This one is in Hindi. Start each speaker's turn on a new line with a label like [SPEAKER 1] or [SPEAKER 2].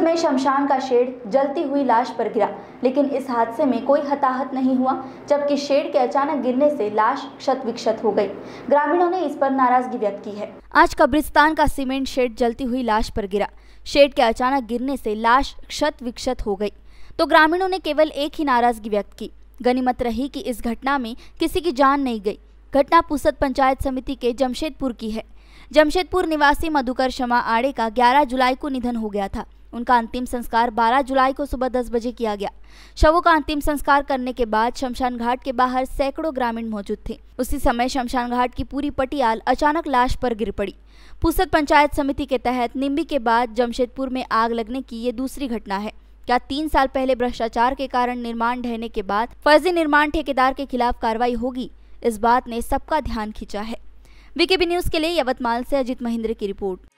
[SPEAKER 1] में शमशान का शेड जलती हुई लाश पर गिरा, लेकिन इस हादसे में कोई हताहत नहीं हुआ, जबकि शेड के अचानक गिरने से लाश क्षत विक्षत हो गई। ग्रामीणों ने इस पर नाराजगी व्यक्त की है। आज कब्रिस्तान का सीमेंट शेड जलती हुई लाश पर गिरा, शेड के अचानक गिरने से लाश क्षत विक्षत हो गई, तो ग्रामीणों ने केवल एक ही नाराजगी व्यक्त की। गनीमत रही कि इस घटना में किसी की जान नहीं गई। घटना पुसद पंचायत समिति के जमशेदपुर की है। जमशेदपुर निवासी मधुकर शमा आड़े का 11 जुलाई को निधन हो गया था। उनका अंतिम संस्कार 12 जुलाई को सुबह 10 बजे किया गया। शवों का अंतिम संस्कार करने के बाद शमशान घाट के बाहर सैकड़ों ग्रामीण मौजूद थे। उसी समय शमशान घाट की पूरी पटियाल अचानक लाश पर गिर पड़ी। पुसद पंचायत समिति के तहत निम्बी के बाद जमशेदपुर में आग लगने की ये दूसरी घटना है। क्या 3 साल पहले भ्रष्टाचार के कारण निर्माण ढहने के बाद फर्जी निर्माण ठेकेदार के खिलाफ कार्रवाई होगी? इस बात ने सबका ध्यान खींचा है। वीकेबी न्यूज के लिए यवतमाल से अजित महेंद्र की रिपोर्ट।